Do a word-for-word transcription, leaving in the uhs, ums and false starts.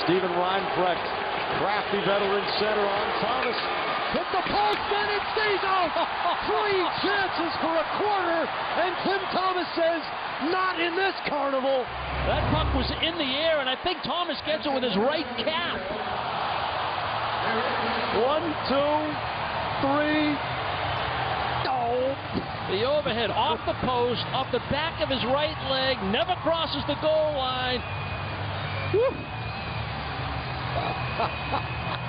Steven Reinprecht, crafty veteran center on Thomas. Hit the post, and it stays out. Three chances for a corner, and Tim Thomas says, not in this carnival. That puck was in the air, and I think Thomas gets it with his right calf. One, two, three. Oh. The overhead off the post, off the back of his right leg, never crosses the goal line. Woo.